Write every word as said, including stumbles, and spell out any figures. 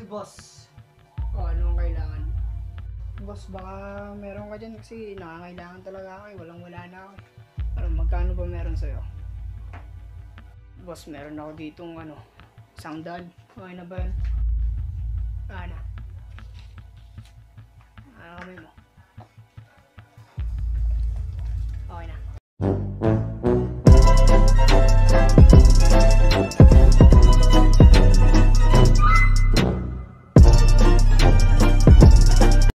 boss. O, anong kailangan? Boss, baka meron ka dyan kasi nakangailangan talaga ako eh. Walang wala na ako eh. Pero magkano ba meron sa'yo? Boss, meron ako ditong ano, isang daan. Okay na ba yun? Ano? Ano kami mo? Okay na.